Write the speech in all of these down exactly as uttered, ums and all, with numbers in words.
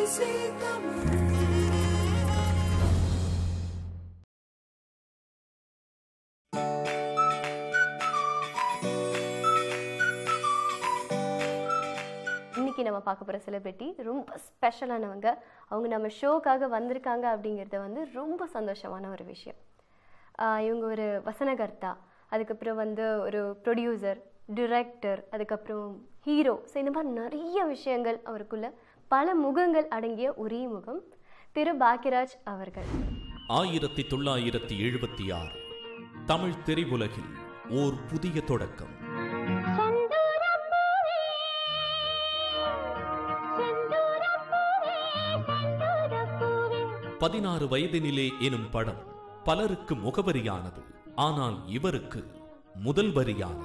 இன்னைக்கு நம்ம பார்க்க போகிற செலிபிரிட்டி ரொம்ப ஸ்பெஷலானவங்க. அவங்க நம்ம ஷோக்காக வந்திருக்காங்க அப்படிங்கிறது வந்து ரொம்ப சந்தோஷமான ஒரு விஷயம். இவங்க ஒரு வசனகர்த்தா, அதுக்கப்புறம் வந்து ஒரு ப்ரொடியூசர், டிரெக்டர், அதுக்கப்புறம் ஹீரோ. ஸோ இந்த மாதிரி நிறைய விஷயங்கள் அவருக்குள்ள பல முகங்கள் அடங்கிய ஒரே முகம் திரு பாக்யராஜ் அவர்கள். ஆயிரத்தி தொள்ளாயிரத்தி எழுபத்தி ஆறு தமிழ் திரையுலகில் ஓர் புதிய தொடக்கம். பதினாறு வயதினிலே எனும் படம் பலருக்கு முகவரியானது. ஆனால் இவருக்கு முதல் வரியானது.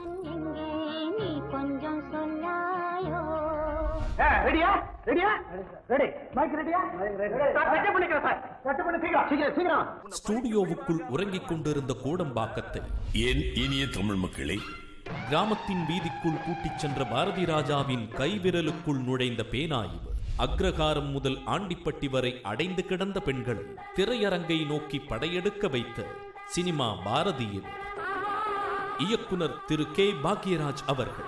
ஸ்டூடியோவுக்குள் உறங்கிக் கொண்டிருந்த கோடம்பாக்கத்தை என் இனிய தமிழ் மக்களே, கிராமத்தின் வீதிக்குள் கூட்டிச் சென்ற பாரதி ராஜாவின் கைவிரலுக்குள் நுழைந்த பேனாய்வு. அக்ரகாரம் முதல் ஆண்டிப்பட்டி வரை அடைந்து கிடந்த பெண்களை திரையரங்கை நோக்கி படையெடுக்க வைத்த சினிமா பாரதியில் இயக்குனர் திரு கே பாக்யராஜ் அவர்கள்.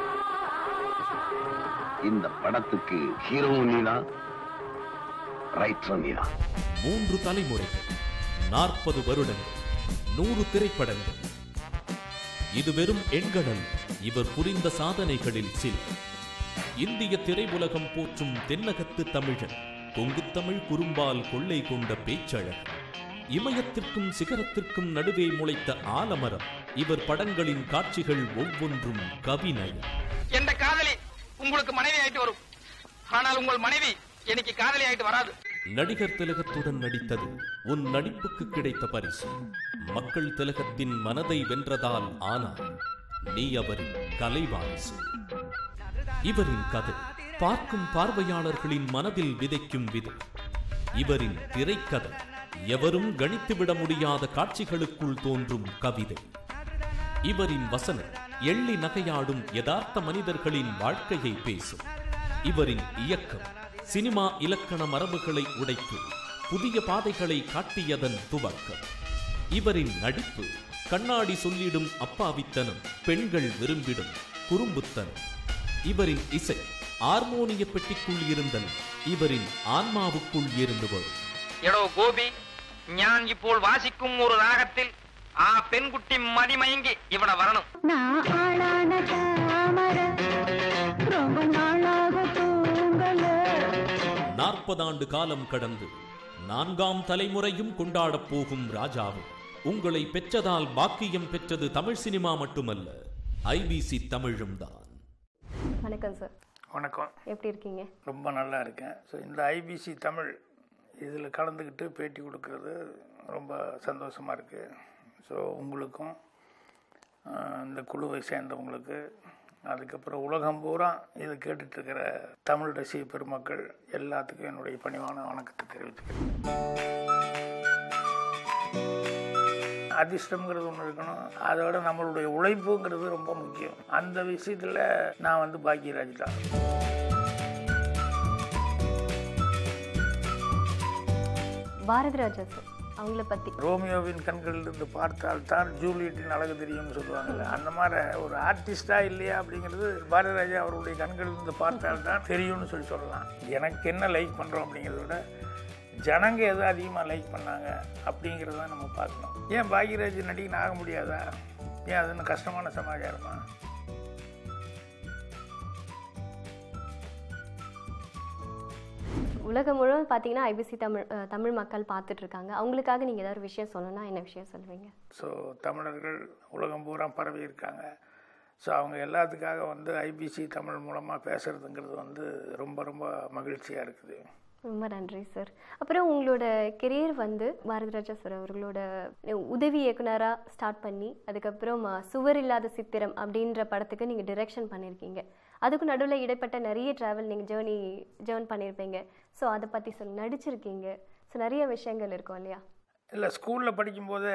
இந்த படத்துக்கு ஹீரோ நீனா, ரைட்டர் நீனா. மூன்று தலைமுறைகள், நாற்பது வருடங்கள், நூறு திரைப்படங்கள். இது வெறும் எண்களல், இவர் புரிந்த சாதனைகளில் சில. இந்திய திரையுலகம் போற்றும் தென்னகத்து தமிழன், கொங்கு தமிழ் குறும்பால் கொள்ளை கொண்ட பேச்சழகன். இமயத்திற்கும் சிகரத்திற்கும் நடுவே முளைத்த ஆலமரம். இவர் படங்களின் காட்சிகள் ஒவ்வொன்றும் கவிநயம். எந்த காதலி உங்களுக்கு மனைவி ஆயிட்டு வரும், ஆனால் உங்கள் மனைவி எனக்கு காதலி ஆயிட்டு வராது. நடிகர் திலகத்துடன் நடித்தது உன் நடிப்புக்கு கிடைத்த பரிசு. மக்கள் திலகத்தின் மனதை வென்றதால் ஆனால் நீ அவரின் கலைவாரிசு. இவரின் கதை பார்க்கும் பார்வையாளர்களின் மனதில் விதைக்கும் விதை. இவரின் திரைக்கதை எவரும் கணித்துவிட முடியாத காட்சிகளுக்குள் தோன்றும் கவிதை. இவரின் வசனம் எள்ளி நகையாடும் யதார்த்த மனிதர்களின் வாழ்க்கையை பேசும். இவரின் இயக்கம் சினிமா இலக்கண மரபுகளை உடைத்து புதிய பாதைகளை காட்டியதன் துவக்கம். இவரின் நடிப்பு கண்ணாடி சொல்லிடும் அப்பாவித்தனம், பெண்கள் விரும்பிடும் குறும்புத்தனம். இவரின் இசை ஹார்மோனிய பெட்டிக்குள் இருந்தல் இவரின் ஆன்மாவுக்குள் இருந்து வரும். எடோ கோபி, ஞான் இப்போல் வாசிக்கும் ஒரு ராகத்தில் ஆ பெண்குட்டி மதிமயங்கி இவட வரணும். நாற்பது ஆண்டு காலம் கடந்து நான்காம் தலைமுறையும் கொண்டாடப் போகும் ராஜாவும் உங்களை பெற்றதால் பாக்கியம் பெற்றது தமிழ் சினிமா மட்டுமல்ல, ஐபிசி தமிழும் தான். வணக்கம் சார். வணக்கம். எப்படி இருக்கீங்க? ரொம்ப நல்லா இருக்கேன். ஸோ இந்த ஐபிசி தமிழ் இதில் கலந்துக்கிட்டு பேட்டி கொடுக்கறது ரொம்ப சந்தோஷமாக இருக்குது. ஸோ உங்களுக்கும் இந்த குழுவை சேர்ந்தவங்களுக்கு, அதுக்கப்புறம் உலகம் பூரா இதை கேட்டுட்ருக்கிற தமிழ் ரசிக பெருமக்கள் எல்லாத்துக்கும் என்னுடைய பணிவான வணக்கத்தை தெரிவிச்சுக்கிறேன். அதிர்ஷ்டம்ங்கிறது ஒன்று இருக்கணும், அதோட நம்மளுடைய உழைப்புங்கிறது ரொம்ப முக்கியம். அந்த விஷயத்தில் நான் வந்து பாக்யராஜ் தான். பாரதிராஜா சார் அவங்கள பற்றி, ரோமியோவின் கண்களிலிருந்து பார்த்தால் தான் ஜூலியட்டின் அழகு தெரியும்னு சொல்லுவாங்கல்ல, அந்த மாதிரி ஒரு ஆர்டிஸ்டா இல்லையா அப்படிங்கிறது பாரதிராஜா அவருடைய கண்களிலிருந்து பார்த்தால் தான் தெரியும்னு சொல்லி சொல்லலாம். எனக்கு என்ன லைக் பண்ணுறோம் அப்படிங்கிறத விட ஜனங்க எதை அதிகமாக லைக் பண்ணாங்க அப்படிங்கிறத நம்ம பார்க்கணும். ஏன் பாக்யராஜ் நடிகன் ஆக முடியாதா? ஏன் அது இன்னும் கஷ்டமான சமாச்சாரமா? உலகம் முழுவதும் பார்த்தீங்கன்னா ஐபிசி தமிழ் தமிழ் மக்கள் பார்த்துட்டு இருக்காங்க. அவங்களுக்காக நீங்கள் ஏதாவது விஷயம் சொல்லணும்னா என்ன விஷயம் சொல்லுவீங்க? ஸோ தமிழர்கள் உலகம் பூரா பரவி இருக்காங்க. ஸோ அவங்க எல்லாத்துக்காக வந்து ஐபிசி தமிழ் மூலமாக பேசுகிறதுங்கிறது வந்து ரொம்ப ரொம்ப மகிழ்ச்சியாக இருக்குது. ரொம்ப நன்றி சார். அப்புறம் உங்களோட கெரியர் வந்து பாரதிராஜா சார் அவர்களோட உதவி இயக்குனராக ஸ்டார்ட் பண்ணி, அதுக்கப்புறம் சுவர் இல்லாத சித்திரம் அப்படின்ற படத்துக்கு நீங்கள் டிரெக்ஷன் பண்ணியிருக்கீங்க. அதுக்கும் நடுவில் இடைப்பட்ட நிறைய ட்ராவல் நீங்கள் ஜேர்னி ஜேர்ன் பண்ணியிருப்பீங்க. ஸோ அதை பற்றி சொல்லுங்கள். நடிச்சிருக்கீங்க, ஸோ நிறைய விஷயங்கள் இருக்கும் இல்லையா? இல்லை, ஸ்கூலில் படிக்கும்போதே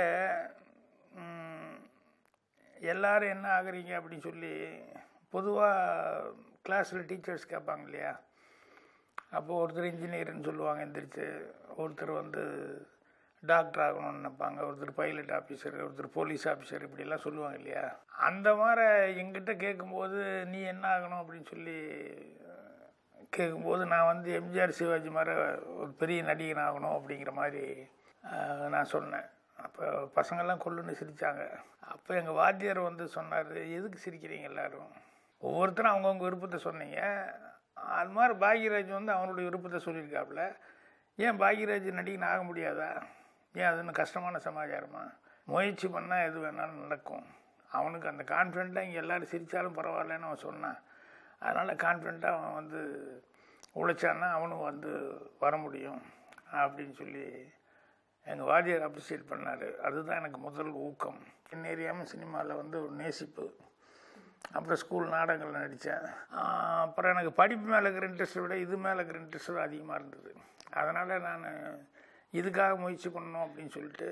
எல்லோரும் என்ன ஆகுறீங்க அப்படின்னு சொல்லி பொதுவாக கிளாஸில் டீச்சர்ஸ் கேட்பாங்க இல்லையா? அப்போது ஒருத்தர் இன்ஜினியர்னு சொல்லுவாங்க எந்திரிச்சு, ஒருத்தர் வந்து டாக்டர் ஆகணும்னு நினைப்பாங்க, ஒருத்தர் பைலட் ஆஃபீஸர், ஒருத்தர் போலீஸ் ஆஃபீஸர், இப்படிலாம் சொல்லுவாங்க இல்லையா. அந்த மாதிரி எங்கிட்ட கேட்கும்போது நீ என்ன ஆகணும் அப்படின்னு சொல்லி கேட்கும்போது நான் வந்து எம்ஜிஆர் சிவாஜி மாதிரி ஒரு பெரிய நடிகன் ஆகணும் அப்படிங்கிற மாதிரி நான் சொன்னேன். அப்போ பசங்கள்லாம் கொல்லுன்னு சிரித்தாங்க. அப்போ எங்கள் வாத்தியார் வந்து சொன்னார், எதுக்கு சிரிக்கிறீங்க எல்லோரும், ஒவ்வொருத்தரும் அவங்கவுங்க விருப்பத்தை சொன்னீங்க, அது மாதிரி பாக்யராஜ் வந்து அவனுடைய விருப்பத்தை சொல்லியிருக்காப்புல, ஏன் பாக்யராஜ் நடிகன் ஆக முடியாதா, ஏன் அது இன்னும் கஷ்டமான சமாச்சாரமா, முயற்சி பண்ணால் எது வேணாலும் நடக்கும், அவனுக்கு அந்த கான்ஃபிடெண்ட்டாக இங்கே எல்லோரும் சிரித்தாலும் பரவாயில்லன்னு அவன் சொன்னான், அதனால் கான்ஃபிடெண்ட்டாக அவன் வந்து உழைச்சான்னா அவனும் வந்து வர முடியும் அப்படின்னு சொல்லி எங்கள் வாத்தியார் அப்ரிஷியேட் பண்ணார். அதுதான் எனக்கு முதல் ஊக்கம். என்ன ஏரியாமல் சினிமாவில் வந்து ஒரு நேசிப்பு. அப்புறம் ஸ்கூல் நாடகங்கள் நடித்தேன். அப்புறம் எனக்கு படிப்பு மேலே இருக்கிற இன்ட்ரெஸ்ட்டை விட இது மேலே இருக்கிற இன்ட்ரெஸ்ட் அதிகமாக இருந்தது. அதனால் நான் இதுக்காக முயற்சி பண்ணணும் அப்படின்னு சொல்லிட்டு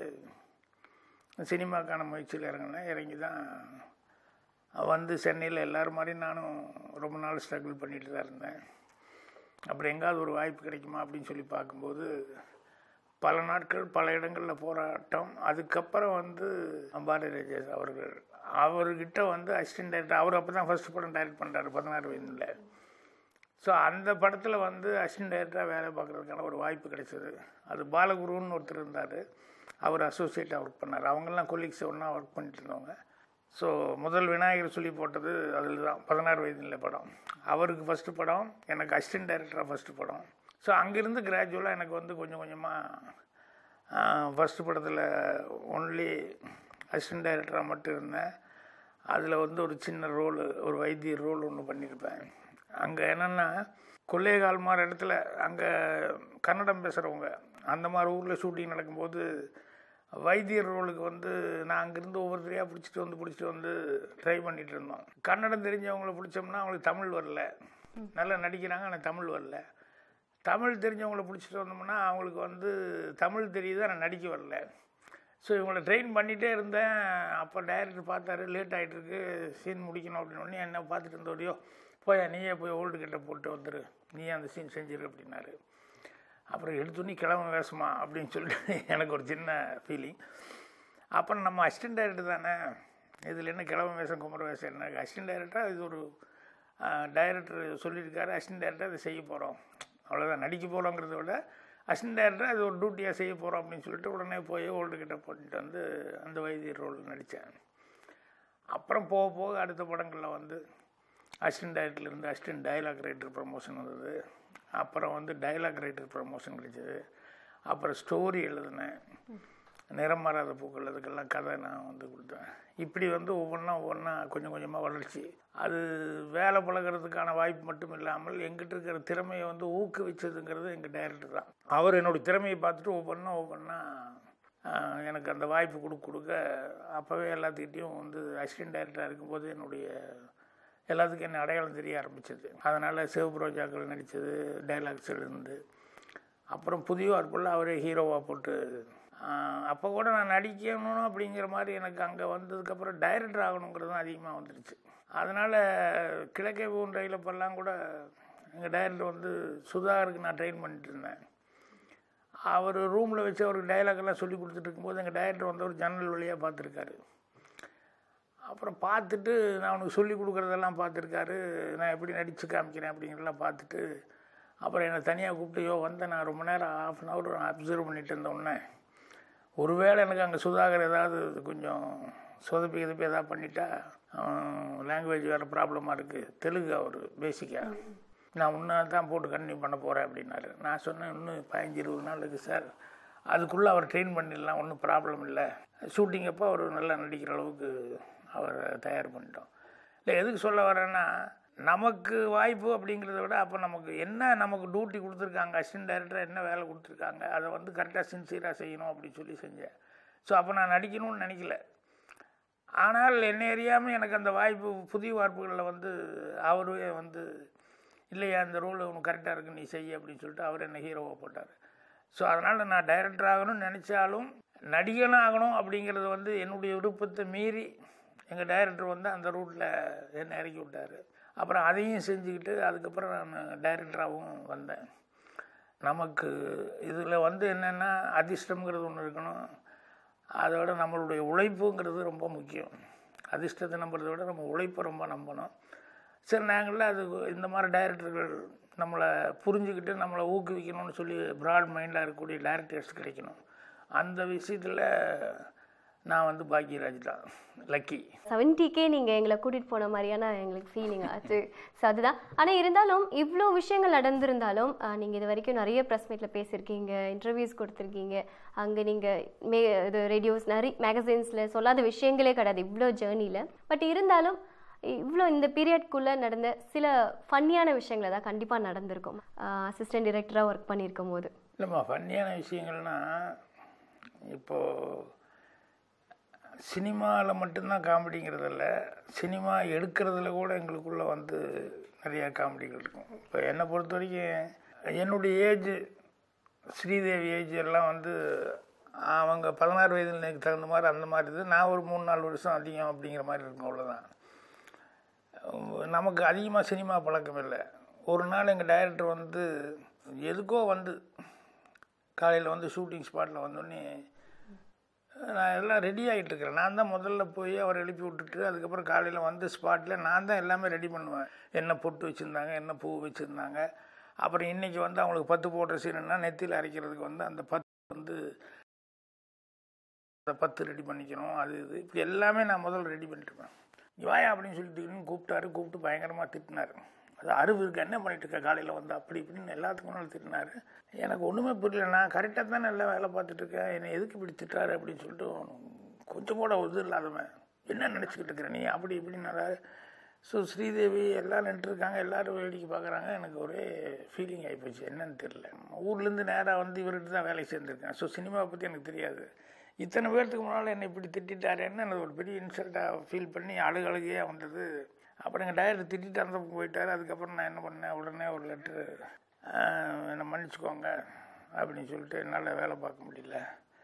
சினிமாக்கான முயற்சியில் இறங்கினேன். இறங்கி தான் வந்து சென்னையில் எல்லோரும் மாதிரி நானும் ரொம்ப நாள் ஸ்ட்ரகிள் பண்ணிட்டு தான் இருந்தேன். அப்புறம் எங்காவது ஒரு வாய்ப்பு கிடைக்குமா அப்படின்னு சொல்லி பார்க்கும்போது பல நாட்கள் பல இடங்களில் போராட்டம். அதுக்கப்புறம் வந்து பாக்யராஜ் அவர்கள் அவர்கிட்ட வந்து அசிஸ்டன்ட் டைரக்டர், அவர் அப்போ தான் ஃபஸ்ட் படம் டைரக்ட் பண்ணுறாரு பதினாறு வயதில். ஸோ அந்த படத்தில் வந்து அசிஸ்டன்ட் டைரக்டராக வேலை பார்க்குறதுக்கான ஒரு வாய்ப்பு கிடைச்சது. அது பாலகுருன்னு ஒருத்தர் இருந்தார், அவர் அசோசியேட்டாக ஒர்க் பண்ணார். அவங்கெல்லாம் கொலீக்ஸ் ஒன்றா ஒர்க் பண்ணிட்டு இருந்தவங்க. ஸோ முதல் விநாயகர் சொல்லி போட்டது அதில் தான், பதினாறு வயதில் படம். அவருக்கு ஃபஸ்ட்டு படம், எனக்கு அசிஸ்டன்ட் டைரக்டராக ஃபஸ்ட்டு படம். ஸோ அங்கேருந்து கிராஜுவலாக எனக்கு வந்து கொஞ்சம் கொஞ்சமாக ஃபஸ்ட்டு படத்தில் ஒன்லி அசிஸ்டன்ட் டைரக்டராக மட்டும் இருந்தேன். அதில் வந்து ஒரு சின்ன ரோலு, ஒரு வைத்தியர் ரோல் ஒன்று பண்ணியிருப்பேன். அங்கே என்னென்னா கொள்ளைகால் மாதிரி இடத்துல அங்கே கன்னடம் பேசுகிறவங்க அந்த மாதிரி ஊரில் ஷூட்டிங் நடக்கும்போது வைத்தியர் ரோலுக்கு வந்து நான் அங்கேருந்து ஒவ்வொருத்தரையாக பிடிச்சிட்டு வந்து பிடிச்சிட்டு வந்து ட்ரை பண்ணிகிட்டு இருந்தோம். கன்னடம் தெரிஞ்சவங்கள பிடிச்சோம்னா அவங்களுக்கு தமிழ் வரல, நல்லா நடிக்கிறாங்க ஆனால் தமிழ் வரல. தமிழ் தெரிஞ்சவங்கள பிடிச்சிட்டு வந்தோம்னா அவங்களுக்கு வந்து தமிழ் தெரியுது ஆனால் நடிக்க வரல. ஸோ இவங்களை ட்ரெயின் பண்ணிகிட்டே இருந்தேன். அப்போ டைரக்டர் பார்த்தாரு, லேட் ஆகிட்டுருக்கு, சீன் முடிக்கணும் அப்படின்னு. என்ன பார்த்துட்டு இருந்தோடையோ, போய் நீயே போய் ஓல்டு கிட்ட போட்டு வந்துரு, நீயே அந்த சீன் செஞ்சிரு அப்படின்னாரு. அப்புறம் எடுத்துனி கிளம்ப வேஷமா அப்படின்னு சொல்லிட்டு எனக்கு ஒரு சின்ன ஃபீலிங். அப்புறம் நம்ம அசிஸ்டன்ட் டைரக்டர் தானே, இதில் என்ன கிளம்ப வேஷம் குமர வேஷம் என்ன, அசிஸ்டன்ட் டைரக்டராக இது ஒரு டைரக்டர் சொல்லியிருக்காரு, அசிஸ்டன்ட் டைரக்டர் அதை செய்ய போகிறோம், அவ்வளோதான், நடிக்க போகிறோங்கிறத விட அசிஸ்டன்ட் டைரக்டர் அது ஒரு டியூட்டியாக செய்ய போகிறோம் அப்படின்னு சொல்லிட்டு உடனே போய் ஓல்டு கிட்ட போட்டுட்டு வந்து அந்த வைத்தியர் ரோல் நடித்தேன். அப்புறம் போக போக அடுத்த படங்களில் வந்து அசிஸ்டன்ட் டைரக்டர்லேருந்து அசிஸ்டன்ட் டைலாக் ரைட்டர் ப்ரமோஷன் வந்தது. அப்புறம் வந்து டைலாக் ரைட்டர் ப்ரமோஷன் கிடைச்சது. அப்புறம் ஸ்டோரி எழுதினேன், நிறம் மாறாத பூக்கள், அதுக்கெல்லாம் கதை நான் வந்து கொடுத்தேன். இப்படி வந்து ஒவ்வொன்றா ஒவ்வொன்றா கொஞ்சம் கொஞ்சமாக வளர்ச்சி. அது வேலை பழகிறதுக்கான வாய்ப்பு மட்டும் இல்லாமல் எங்கிட்ட இருக்கிற திறமையை வந்து ஊக்குவிச்சதுங்கிறது எங்கள் டைரக்டர் தான். அவர் என்னுடைய திறமையை பார்த்துட்டு ஒவ்வொன்றா ஒவ்வொன்றா எனக்கு அந்த வாய்ப்பு கொடுக்க கொடுக்க அப்போவே எல்லாத்துக்கிட்டையும் வந்து அசிஸ்டன்ட் டைரக்டராக இருக்கும்போது என்னுடைய எல்லாத்துக்கும் என்ன அடையாளம் தெரிய ஆரம்பிச்சது. அதனால் சிவபுரோஜாக்கள் நடித்தது, டைலாக்ஸ் எழுந்து, அப்புறம் புதிய வார்ப்புள்ள அவரே ஹீரோவாக போட்டு, அப்போ கூட நான் நடிக்கணும் அப்படிங்கிற மாதிரி எனக்கு அங்கே வந்ததுக்கப்புறம் டைரக்டர் ஆகணுங்கிறதும் அதிகமாக வந்துடுச்சு. அதனால் கிழக்கே பூன் ரயிலப்பெல்லாம் கூட எங்கள் டைரக்டர் வந்து சுதாகருக்கு நான் ட்ரெயின் பண்ணிட்டு இருந்தேன். அவர் ரூமில் வச்சு அவருக்கு டைலாக்கெல்லாம் சொல்லி கொடுத்துட்டு இருக்கும்போது எங்கள் டைரக்டர் வந்து ஒரு ஜன்னல் வழியாக பார்த்துருக்காரு. அப்புறம் பார்த்துட்டு நான் அவனுக்கு சொல்லி கொடுக்குறதெல்லாம் பார்த்துருக்காரு, நான் எப்படி நடித்து காமிக்கிறேன் அப்படிங்கிறதெல்லாம் பார்த்துட்டு அப்புறம் என்னை தனியாக கூப்பிட்டு, யோ வந்தேன் நான் ரொம்ப நேரம் ஆஃப் அன் ஹவர் அப்சர்வ் பண்ணிட்டு இருந்தோடனே, ஒருவேளை எனக்கு அங்கே சுதாகர் ஏதாவது கொஞ்சம் சொதப்பி எதுப்பி எதாவது பண்ணிட்டா, லாங்குவேஜ் வேறு ப்ராப்ளமாக இருக்குது, தெலுங்கு அவர் பேசிக்காக, நான் இன்னும் தான் போட்டு கண்டினியூ பண்ண போகிறேன் அப்படின்னாரு. நான் சொன்னேன், இன்னும் பதினஞ்சு இருபது நாள் இருக்குது சார், அதுக்குள்ளே அவர் ட்ரெயின் பண்ணிடலாம், ஒன்றும் ப்ராப்ளம் இல்லை, ஷூட்டிங் அப்போ அவர் நல்லா நடிக்கிற அளவுக்கு அவரை தயார் பண்ணிட்டோம். இல்லை எதுக்கு சொல்ல வரேன்னா, நமக்கு வாய்ப்பு அப்படிங்கிறத விட அப்போ நமக்கு என்ன நமக்கு டியூட்டி கொடுத்துருக்காங்க, அசிஸ்டன்ட் டைரக்டர் என்ன வேலை கொடுத்துருக்காங்க, அதை வந்து கரெக்டாக சின்சியராக செய்யணும் அப்படின்னு சொல்லி செஞ்சேன். ஸோ அப்போ நான் நடிக்கணும்னு நினைக்கல. ஆனால் என்ன அறியாமல் எனக்கு அந்த வாய்ப்பு புதிய வாய்ப்புகளில் வந்து அவரே வந்து, இல்லையா அந்த ரோல் உனக்கு கரெக்டாக இருக்குது நீ செய்ய அப்படின்னு சொல்லிட்டு அவர் என்ன ஹீரோவாக போட்டார். ஸோ அதனால் நான் டைரக்டர் ஆகணும்னு நினச்சாலும் நடிகனும் ஆகணும் அப்படிங்கிறது வந்து என்னுடைய விருப்பத்தை மீறி எங்கள் டைரக்டர் வந்து அந்த ரூட்டில் என்னை இறக்கி விட்டார். அப்புறம் அதையும் செஞ்சுக்கிட்டு அதுக்கப்புறம் நான் டைரக்டராகவும் வந்தேன். நமக்கு இதில் வந்து என்னென்னா அதிர்ஷ்டம்ங்கிறது ஒன்று இருக்கணும். அதோட நம்மளுடைய உழைப்புங்கிறது ரொம்ப முக்கியம். அதிர்ஷ்டத்தை நம்புறதை விட நம்ம உழைப்பை ரொம்ப நம்பணும். சில நேரங்களில் அது இந்த மாதிரி டைரக்டர்கள் நம்மளை புரிஞ்சுக்கிட்டு நம்மளை ஊக்குவிக்கணும்னு சொல்லி ப்ராட் மைண்டாக இருக்கக்கூடிய டைரக்டர்ஸ் கிடைக்கணும். அந்த விஷயத்தில் நான் வந்து பாக்யராஜ் தான் லக்கி. செவன்ட்டிக்கே நீங்கள் எங்களை கூட்டிகிட்டு போன மாதிரியான எங்களுக்கு ஃபீலிங் ஆச்சு. ஸோ அதுதான். ஆனால் இருந்தாலும் இவ்வளோ விஷயங்கள் நடந்திருந்தாலும் நீங்கள் இது வரைக்கும் நிறைய ப்ரெஸ் மீட்டில் பேசியிருக்கீங்க, இன்டர்வியூஸ் கொடுத்துருக்கீங்க, அங்கே நீங்கள் மே இது ரேடியோஸ் நிறைய மேகசைன்ஸில் சொல்லாத விஷயங்களே கிடையாது இவ்வளோ ஜேர்னியில். பட் இருந்தாலும் இவ்வளோ இந்த பீரியட்குள்ளே நடந்த சில ஃபன்னியான விஷயங்களை தான் கண்டிப்பாக நடந்திருக்கும் அசிஸ்டன்ட் டிரெக்டராக ஒர்க் பண்ணியிருக்கும் போது. இல்லைம்மா, ஃபன்னியான விஷயங்கள்னால் இப்போது சினிமாவில் மட்டும்தான் காமெடிங்கிறதில்ல, சினிமா எடுக்கிறதுல கூட எங்களுக்குள்ளே வந்து நிறையா காமெடிகள் இருக்கும். இப்போ என்னை பொறுத்த வரைக்கும் என்னுடைய ஏஜ் ஸ்ரீதேவி ஏஜ் எல்லாம் வந்து அவங்க பதினாறு வயதில் எனக்கு தகுந்த மாதிரி அந்த மாதிரி இது, நான் ஒரு மூணு நாலு வருஷம் அதிகம் அப்படிங்கிற மாதிரி இருக்கும். அவ்வளோதான். நமக்கு அதிகமாக சினிமா பழக்கம் இல்லை. ஒரு நாள் எங்கள் டைரக்டர் வந்து எதுக்கோ வந்து காலையில் வந்து ஷூட்டிங் ஸ்பாட்டில் வந்தோடனே நான் எல்லாம் ரெடி ஆகிட்டுருக்கிறேன். நான் தான் முதல்ல போய் அவர் எழுப்பி விட்டுட்டு அதுக்கப்புறம் காலையில் வந்து ஸ்பாட்டில் நான் தான் எல்லாமே ரெடி பண்ணுவேன். என்ன பொட்டு வச்சுருந்தாங்க, என்ன பூ வச்சுருந்தாங்க. அப்புறம் இன்றைக்கி வந்து அவங்களுக்கு பத்து போடுற சீனுன்னா நெத்தியில் அரைக்கிறதுக்கு வந்து அந்த பத்து வந்து அந்த பத்து ரெடி பண்ணிக்கணும். அது இது இப்படி எல்லாமே நான் முதல்ல ரெடி பண்ணிட்டுருப்பேன். வாயா அப்படின்னு சொல்லிட்டு கூப்பிட்டாரு. கூப்பிட்டு பயங்கரமாக திட்டினார். அது அறிவு இருக்கு, என்ன பண்ணிட்டு இருக்க காலையில் வந்து அப்படி இப்படின்னு எல்லாத்துக்கும் முன்னாள் திட்டினார். எனக்கு ஒன்றுமே புரியல. நான் கரெக்டாக தானே எல்லாம் வேலை பார்த்துட்ருக்கேன், என்னை எதுக்கு இப்படி திட்டாரு அப்படின்னு சொல்லிட்டு கொஞ்சம் கூட இது இல்லாதவன் என்ன நினச்சிக்கிட்டு இருக்கிறேன் நீ அப்படி இப்படின்னாரு. ஸோ ஸ்ரீதேவி எல்லாம் நின்றுருக்காங்க, எல்லோரும் வேடிக்கை பார்க்குறாங்க. எனக்கு ஒரே ஃபீலிங் ஆகிப்போச்சு, என்னன்னு தெரியல. ஊர்லேருந்து நேராக வந்து இவர்கிட்ட தான் வேலை சேர்ந்துருக்கேன். ஸோ சினிமாவை பற்றி எனக்கு தெரியாது. இத்தனை பேர்த்துக்கு முன்னால் என்னை இப்படி திட்டாருன்னு எனக்கு ஒரு பெரிய இன்சல்ட்டாக ஃபீல் பண்ணி அழுகு அழுகையாக வந்தது. அப்புறம் எங்கள் டைரக்டர் திட்டிட்டு அந்த பக்கம் போயிட்டார். அதுக்கப்புறம் நான் என்ன பண்ணேன், உடனே ஒரு லெட்ரு, என்னை மன்னிச்சுக்கோங்க அப்படின்னு சொல்லிட்டு என்னால் வேலை பார்க்க முடியல,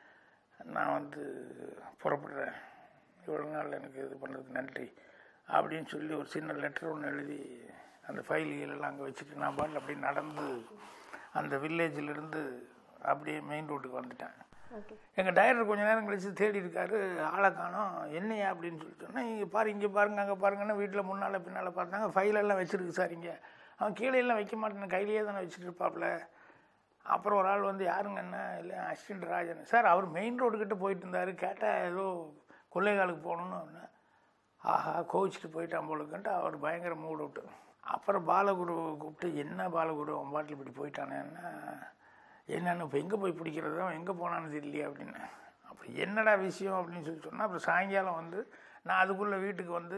நான் வந்து புறப்படுறேன், இவ்வளோ நாள் எனக்கு இது பண்ணுறதுக்கு நன்றி அப்படின்னு சொல்லி ஒரு சின்ன லெட்டர் ஒன்று எழுதி அந்த ஃபைல்களெல்லாம் அங்கே வச்சுட்டு நான் பாட்டில் அப்படியே நடந்து அந்த வில்லேஜிலேருந்து அப்படியே மெயின் ரோட்டுக்கு வந்துட்டேன். எங்கள் டைரக்டர் கொஞ்சம் நேரம் கழிச்சு தேடி இருக்காரு, ஆளை காணோம். என்னையா அப்படின்னு சொல்லிட்டு சொன்னால், இங்கே பாரு, இங்கே பாருங்க, அங்கே பாருங்கன்னா வீட்டில் முன்னால் பின்னால் பார்த்தாங்க. ஃபைலெல்லாம் வச்சுருக்கு சார். இங்கே அவன் கீழே எல்லாம் வைக்க மாட்டேன், கையிலேயே தானே வச்சுட்டு இருப்பாப்புல. அப்புறம் ஒரு ஆள் வந்து யாருங்க என்ன, இல்லை அசிஸ்டன்ட் ராஜன் சார், அவர் மெயின் ரோடுக்கிட்ட போயிட்டு இருந்தார், கேட்டால் ஏதோ கொள்ளைகாலுக்கு போகணுன்னு. ஆஹா, கோவிச்சிட்டு போயிட்டான் போலுக்குன்ட்டு அவர் பயங்கர மூட் அவுட்டு. அப்புறம் பாலகுரு கூப்பிட்டு, என்ன பாலகுரு அவன் பாட்டில் இப்படி போயிட்டானேன்னா, என்னென்னு இப்போ எங்கே போய் பிடிக்கிறது, அவன் எங்கே போனான்னு தெரியலையே அப்படின்னு. அப்புறம் என்னடா விஷயம் அப்படின்னு சொல்லி சொன்னால், அப்புறம் சாயங்காலம் வந்து நான் அதுக்குள்ளே வீட்டுக்கு வந்து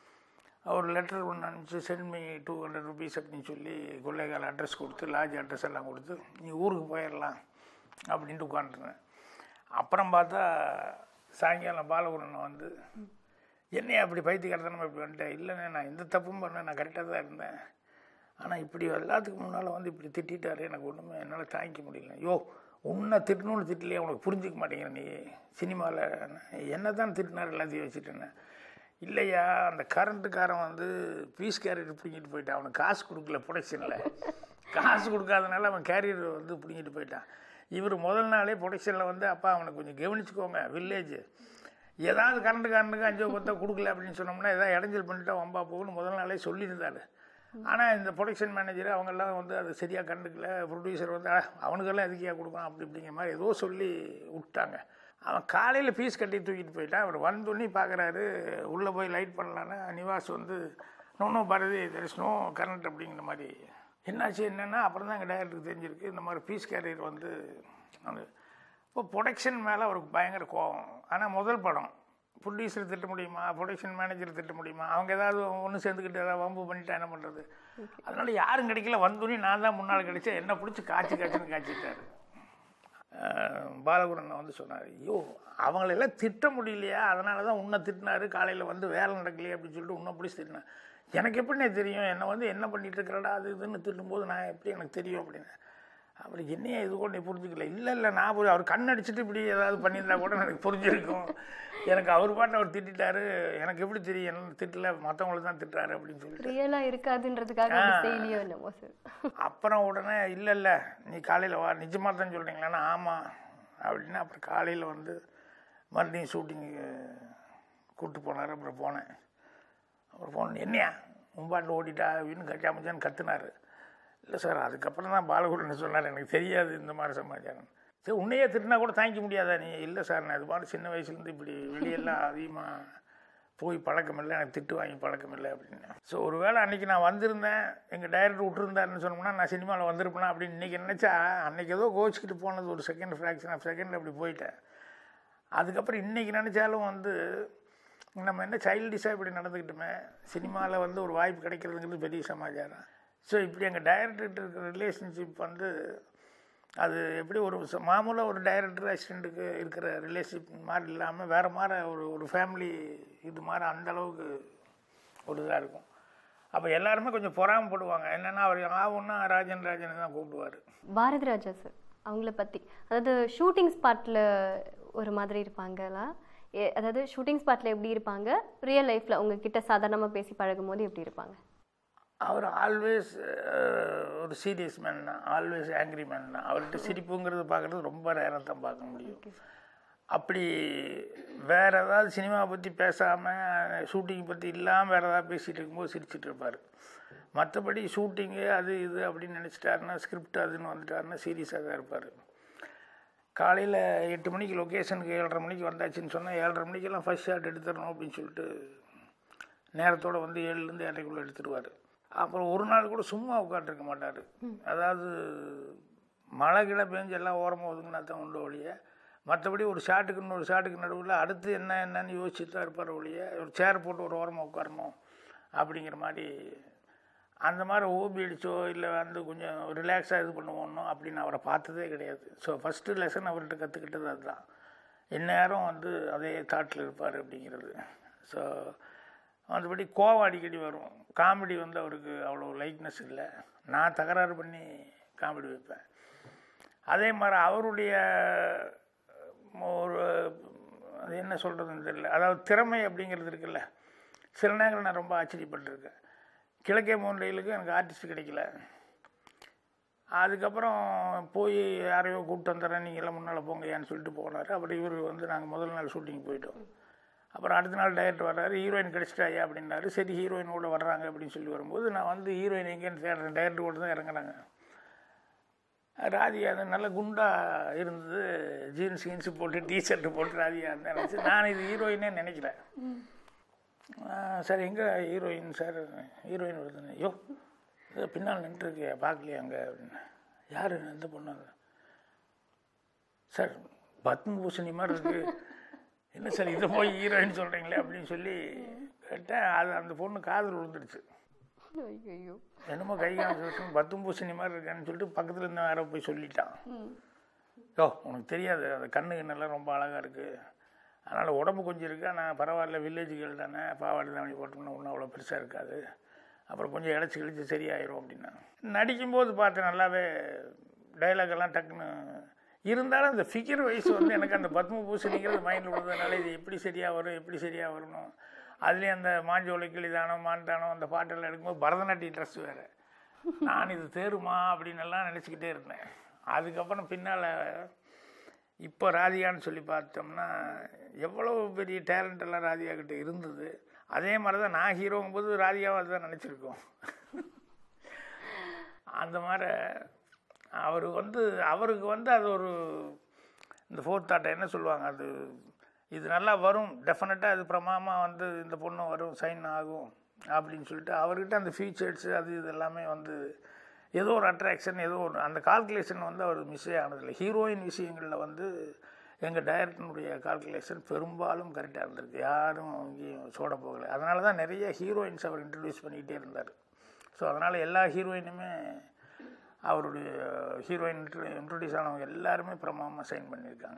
ஒரு லெட்டர் ஒன்று அனுப்பிச்சு, send me two hundred rupees அப்படின்னு சொல்லி கொள்ளைகால அட்ரஸ் கொடுத்து, லாட்ஜ் அட்ரஸ் எல்லாம் கொடுத்து, நீ ஊருக்கு போயிடலாம் அப்படின்ட்டு உட்காந்துருந்தேன். அப்புறம் பார்த்தா சாயங்காலம் பாலகுருனை வந்து, என்னையா அப்படி பைத்தியக்காரத்தனமா இப்படி வந்துட்டேன். இல்லைண்ணே, நான் எந்த தப்பும் பண்ணேன், நான் கரெக்டாக தான் இருந்தேன். ஆனால் இப்படி எல்லாத்துக்கு முன்னால் வந்து இப்படி திட்டாரு, எனக்கு ஒன்றுமே என்னால் தாங்கிக்க முடியல. யோ, உன்னை திட்டணும்னு திட்டலையே, உனக்கு புரிஞ்சிக்க மாட்டேங்கிற நீ சினிமாவில் என்ன தான் திட்டினார் எல்லாத்தையும் வச்சுட்டேன்னு. இல்லையா, அந்த கரண்ட்டுக்காரன் வந்து பீஸ் கேரியர் பிடிங்கிட்டு போயிட்டான். அவனுக்கு காசு கொடுக்கல ப்ரொடக்ஷனில். காசு கொடுக்காதனால அவன் கேரியர் வந்து பிடிங்கிட்டு போயிட்டான். இவர் முதல் நாளே ப்ரொடக்ஷனில் வந்து, அப்பா அவனுக்கு கொஞ்சம் கவனிச்சுக்கோங்க, வில்லேஜ் ஏதாவது கரண்ட்டுக்காரனுக்கு அஞ்சோ பத்தோ கொடுக்கல அப்படின்னு சொன்னோம்னா ஏதாவது இடைஞ்சல் பண்ணிட்டா வம்பா போகணும்னு முதல் நாளே சொல்லியிருந்தாரு. ஆனால் இந்த ப்ரொடக்ஷன் மேனேஜர் அவங்கெல்லாம் வந்து அது சரியாக கண்டுக்கல. ப்ரொடியூசர் வந்து அவனுக்கெல்லாம் எதுக்கியா கொடுப்பான் அப்படி இப்படிங்கிற மாதிரி ஏதோ சொல்லி விட்டாங்க. அவன் காலையில் ஃபீஸ் கட்டி தூக்கிட்டு போயிட்டான். அவர் வந்தோன்னே பார்க்குறாரு, உள்ளே போய் லைட் பண்ணலான்னு நிவாஸ் வந்து no Bharathi there is no current அப்படிங்கிற மாதிரி. என்னாச்சு என்னென்னா அப்புறம் தான் எங்கள் டைரக்டருக்கு தெரிஞ்சிருக்கு, இந்த மாதிரி ஃபீஸ் கேரியர் வந்து அது. இப்போ ப்ரொடக்ஷன் மேலே அவருக்கு பயங்கர கோபம். ஆனால் முதல் படம் ப்ரொடியூசர் திட்ட முடியுமா, ப்ரொடக்ஷன் மேனேஜர் திட்ட முடியுமா? அவங்க ஏதாவது ஒன்று சேர்ந்துக்கிட்டு ஏதாவது வம்பு பண்ணிட்டா என்ன பண்ணுறது? அதனால் யாரும் கிடைக்கல. வந்தோன்னே நான் தான் முன்னால் கிடைச்சேன். என்ன பிடிச்சி காய்ச்சி காய்ச்சின்னு காய்ச்சிட்டாரு. பாலகுரன் வந்து சொன்னார், ஐயோ அவங்களெல்லாம் திட்ட முடியலையா, அதனால தான் உன்னை திட்டினாரு, காலையில் வந்து வேலை நடக்கலையே அப்படின்னு சொல்லிட்டு உன்னை பிடிச்சி திட்டினேன். எனக்கு எப்படின்னே தெரியும், என்னை வந்து என்ன பண்ணிகிட்டு இருக்கிறடா அது இதுன்னு திட்டும்போது நான் எப்படி எனக்கு தெரியும் அப்படின்னு. அப்புறம் என்னையே இது கூட நீ புரிஞ்சுக்கல. இல்லை இல்லை நான் புரி அவர் கண் அடிச்சுட்டு இப்படி ஏதாவது பண்ணியிருந்தா கூட எனக்கு புரிஞ்சிருக்கும். எனக்கு அவர் பாட்டு அவர் திட்டாரு, எனக்கு எப்படி தெரியும் என்ன திட்டல, மற்றவங்களுக்கு தான் திட்டுறாரு அப்படின்னு சொல்லிட்டு ரியலாக இருக்காதுன்றதுக்காக செய்யலையோ என்னமோ சார். அப்புறம் உடனே இல்லை இல்லை நீ காலையில் வா, நிஜமாக தான் சொல்கிறீங்களான்னா ஆமாம் அப்படின்னா அப்புறம் காலையில் வந்து மறுபடியும் ஷூட்டிங்கு கூப்பிட்டு போனார். அப்புறம் போனேன். அப்புறம் போனேன் என்னையா உன் பாட்டில் ஓடிட்டா அப்படின்னு கச்சாமச்சான்னு கத்துனார். இல்லை சார் அதுக்கப்புறம் தான் பாலகுருன்னு சொன்னார், எனக்கு தெரியாது இந்த மாதிரி சமாச்சாரம். சரி உன்னையே திட்டினா கூட தாங்கிக்க முடியாதா நீ? இல்லை சார் நான் இது மாதிரி சின்ன வயசுலேருந்து இப்படி வெளியெல்லாம் அதிகமாக போய் பழக்கம் இல்லை, எனக்கு திட்டு வாங்கி பழக்கம் இல்லை அப்படின்னு. ஸோ ஒரு வேளை அன்றைக்கி நான் வந்திருந்தேன், எங்கள் டைரக்டர் விட்டுருந்தாருன்னு சொன்னோம்னா நான் சினிமாவில் வந்திருப்பேனா அப்படின்னு இன்றைக்கி நினச்சா, அன்றைக்கி ஏதோ கோச்சிக்கிட்டு போனது ஒரு செகண்ட் ஃப்ராக்ஷன் ஆஃப் செகண்ட் அப்படி போயிட்டேன். அதுக்கப்புறம் இன்றைக்கி நினச்சாலும் வந்து நம்ம என்ன சைல்டிஷாக இப்படி நடந்துக்கிட்டோமே, சினிமாவில் வந்து ஒரு வாய்ப்பு கிடைக்கிறதுங்கிறது பெரிய சமாச்சாரம். ஸோ இப்படி எங்கள் டைரக்டர்கிட்ட இருக்கிற ரிலேஷன்ஷிப் வந்து அது எப்படி ஒரு மாமூலாக ஒரு டைரக்டர் அசிஸ்டண்ட்டுக்கு இருக்கிற ரிலேஷன்ஷிப் மாதிரி இல்லாமல் வேறு மாதிரி ஒரு ஒரு ஃபேமிலி இது மாதிரி அந்தளவுக்கு ஒரு இதாக இருக்கும். அப்போ எல்லாருமே கொஞ்சம் பொறாமப்படுவாங்க. என்னென்னா அவர் ஆகும்னா ராஜன் ராஜன் தான் கூப்பிடுவார். பாரதிராஜா சார் அவங்கள பற்றி, அதாவது ஷூட்டிங் ஸ்பாட்டில் ஒரு மாதிரி இருப்பாங்களா, அதாவது ஷூட்டிங் ஸ்பாட்டில் எப்படி இருப்பாங்க, ரியல் லைஃப்பில் உங்ககிட்ட சாதாரணமாக பேசி பழகும் போது எப்படி இருப்பாங்க? அவர் ஆல்வேஸ் ஒரு சீரியஸ் மேன் தான், ஆல்வேஸ் ஆங்க்ரி மேன் தான். அவர்கிட்ட சிரிப்புங்கிறது பார்க்குறது ரொம்ப ரேராக தான் பார்க்க முடியும். அப்படி வேறு ஏதாவது சினிமாவை பற்றி பேசாமல் ஷூட்டிங் பற்றி இல்லாமல் வேறு ஏதாவது பேசிகிட்டு இருக்கும்போது சிரிச்சிட்டு இருப்பார். மற்றபடி ஷூட்டிங்கு அது இது அப்படின்னு நினச்சிட்டாருன்னா, ஸ்கிரிப்ட் அதுன்னு வந்துட்டாருன்னா சீரியஸாக தான் இருப்பார். காலையில் எட்டு மணிக்கு லொக்கேஷனுக்கு ஏழரை மணிக்கு வந்தாச்சுன்னு சொன்னால் ஏழரை மணிக்கெல்லாம் ஃபஸ்ட் ஷாட் எடுத்துடணும் அப்படின்னு சொல்லிட்டு நேரத்தோடு வந்து ஏழுலேருந்து ஏழைக்குள்ளே எடுத்துடுவார். அப்புறம் ஒரு நாள் கூட சும்மா உட்காந்துருக்க மாட்டார். அதாவது மழை கிழ பேஞ்சு எல்லாம் ஓரமாக ஒதுங்கினா தான் உண்டு ஒழிய, மற்றபடி ஒரு ஷாட்டுக்கு இன்னொரு ஷாட்டுக்கு நடுவில் அடுத்து என்ன என்னன்னு யோசிச்சுட்டு தான் இருப்பார் ஒழிய, ஒரு சேர் போட்டு ஒரு ஓரமாக உட்காரணும் அப்படிங்கிற மாதிரி அந்த மாதிரி ஓபி அடிச்சோ இல்லை வந்து கொஞ்சம் ரிலாக்ஸாக இது பண்ணுவோன்னோ அப்படின்னு அவரை பார்த்ததே கிடையாது. ஸோ ஃபஸ்ட்டு லெசன் அவர்கிட்ட கற்றுக்கிட்டது அதுதான். இந்நேரம் வந்து அதே தாட்டில் இருப்பார் அப்படிங்கிறது. ஸோ மற்றபடி கோவம் அடிக்கடி வரும். காமெடி வந்து அவருக்கு அவ்வளோ லைக்னஸ் இல்லை. நான் தகராறு பண்ணி காமெடி வைப்பேன். அதே மாதிரி அவருடைய ஒரு அது என்ன சொல்கிறதுன்னு தெரியல, அதாவது திறமை அப்படிங்கிறது இருக்குல்ல, சில நேரங்கள் நான் ரொம்ப ஆச்சரியப்பட்டிருக்கேன். கிழக்கே மூன்றையிலுக்கு எனக்கு ஆர்டிஸ்ட் கிடைக்கல. அதுக்கப்புறம் போய் யாரையோ கூப்பிட்டு வந்துடுறேன், நீங்கள் எல்லாம் முன்னால் போங்கயான்னு சொல்லிட்டு போனார். அப்புறம் இவர் வந்து நாங்கள் முதல் நாள் ஷூட்டிங் போயிட்டோம். அப்புறம் அடுத்த நாள் டைரக்டர் வர்றாரு, ஹீரோயின் கிடச்சிட்டாயா அப்படின்னாரு. சரி ஹீரோயினோட வர்றாங்க அப்படின்னு சொல்லி வரும்போது நான் வந்து ஹீரோயின் எங்கேன்னு தேடுறேன், டைரக்டர் கூட தான் இறங்குறாங்க. ராதிகா அது நல்ல குண்டாக இருந்தது, ஜீன்ஸ் ஜீன்ஸு போட்டு டிஷர்ட்டு போட்டு ராதிகா இருந்தேன் நினச்சி நான் இது ஹீரோயினே நினைக்கிறேன். சார் எங்கே ஹீரோயின் சார், ஹீரோயின் வருதுன்னு, ஐயோ இதை பின்னால் நின்றுருக்கு பார்க்கலையா அங்கே அப்படின்னு. யார் எந்த பொண்ணு சார், பத்ம பூசணி மாதிரி இருக்குது, என்ன சார் இதை போய் ஹீரோயின் சொல்கிறீங்களே அப்படின்னு சொல்லி கேட்டேன். அது அந்த பொண்ணு காதில் விழுந்துடுச்சு. ஐயோ என்னமோ கை காமிச்சு பத்தும் பூசணி மாதிரி இருக்கான்னு சொல்லிட்டு பக்கத்தில் இருந்த யாரோ போய் சொல்லிட்டான். யோ உனக்கு தெரியாது, அந்த கண்ணு கண்ணெல்லாம் ரொம்ப அழகாக இருக்குது, அதனால் உடம்பு கொஞ்சம் இருக்குது, ஆனால் பரவாயில்ல வில்லேஜுகள் தானே, பாவாடை தாவணி போட்டோம்னா ஒன்றும் அவ்வளோ பெருசாக இருக்காது, அப்புறம் கொஞ்சம் இழைச்சி கிழிச்சி சரியாயிரும் அப்படின்னா. நடிக்கும்போது பார்த்தேன் நல்லாவே டைலாகெல்லாம் டக்குன்னு இருந்தாலும் அந்த ஃபிகர் வைஸ் வந்து எனக்கு அந்த பத்ம பூசணிங்கிறது மைண்டில் விழுந்ததுனால இது எப்படி சரியாக வரும் எப்படி சரியாக வரணும். அதுலேயும் அந்த மாஞ்சோலை கிளிதானம் மான்தானம் அந்த பாட்டெல்லாம் எடுக்கும்போது பரதநாட்டிய ட்ரெஸ் வேறு, நான் இது தேருமா அப்படின்னு எல்லாம் நினச்சிக்கிட்டே இருந்தேன். அதுக்கப்புறம் பின்னால் இப்போ ராதிகான்னு சொல்லி பார்த்தோம்னா எவ்வளோ பெரிய டேலண்ட் எல்லாம் ராதிகா கிட்ட இருந்தது. அதே மாதிரி தான் நான் ஹீரோங்கும்போது ராதிகாவை தான் நினச்சிருக்கோம். அந்த மாதிரி அவர் வந்து அவருக்கு வந்து அது ஒரு இந்த ஃபோர்த் தாட்டை என்ன சொல்லுவாங்க, அது இது நல்லா வரும் டெஃபினட்டாக, அது பிரமாமாக வந்து இந்த பொண்ணு வரும் சைன் ஆகும் அப்படின்னு சொல்லிட்டு அவர்கிட்ட அந்த ஃபீச்சர்ஸு அது இது எல்லாமே வந்து ஏதோ ஒரு அட்ராக்ஷன் ஏதோ ஒரு அந்த கால்குலேஷன் வந்து அவர் மிஸ்ஸே ஆனதில்லை. ஹீரோயின் விஷயங்களில் வந்து எங்கள் டைரக்டனுடைய கால்குலேஷன் பெரும்பாலும் கரெக்டாக இருந்திருக்கு, யாரும் இங்கேயும் சோட போகலை. அதனால தான் நிறைய ஹீரோயின்ஸ் அவர் இன்ட்ரடியூஸ் பண்ணிக்கிட்டே இருந்தார். ஸோ அதனால் எல்லா ஹீரோயினுமே அவருடைய ஹீரோயின் இன்ட்ரடியூஸ் ஆனவங்க எல்லாருமே பிரமாதமாக சைன் பண்ணியிருக்காங்க.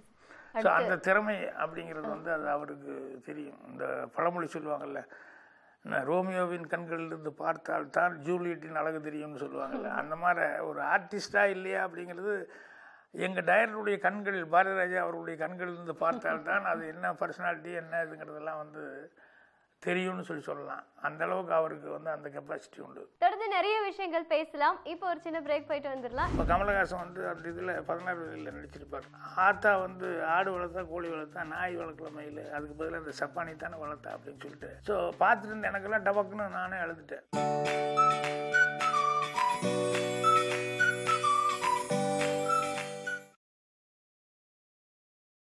ஸோ அந்த திறமை அப்படிங்கிறது வந்து அது அவருக்கு தெரியும். இந்த பழமொழி சொல்லுவாங்கள்ல, ரோமியோவின் கண்களிலிருந்து பார்த்தால் தான் ஜூலியட்டின் அழகு தெரியும்னு சொல்லுவாங்கள்ல, அந்த மாதிரி ஒரு ஆர்டிஸ்டாக இல்லையா அப்படிங்கிறது எங்கள் டைரக்டருடைய கண்கள், பாரதிராஜா அவருடைய கண்களிலிருந்து பார்த்தால்தான் அது என்ன பர்சனாலிட்டி என்ன இதுங்கிறதெல்லாம் வந்து தெரியும்னு சொல்லி சொல்லலாம். அந்த அளவுக்கு அவருக்கு வந்து அந்த கெப்பாசிட்டி உண்டு. தொடர்ந்து நிறைய விஷயங்கள் பேசலாம். இப்போ ஒரு சின்ன பிரேக் போயிட்டு வந்துடலாம். இப்போ கமலஹாசன் வந்து அந்த இதில் பதினாறு வயதில் நடிச்சிருப்பார். ஆத்தா வந்து ஆடு வளர்த்தா கோழி வளர்த்தா நாய் வளர்க்கல மயில், அதுக்கு பதிலாக அந்த சப்பானி தானே வளர்த்தா அப்படின்னு சொல்லிட்டு ஸோ பார்த்துட்டு இருந்த எனக்கெல்லாம் டபக்குன்னு நானே அழுதுட்டேன்.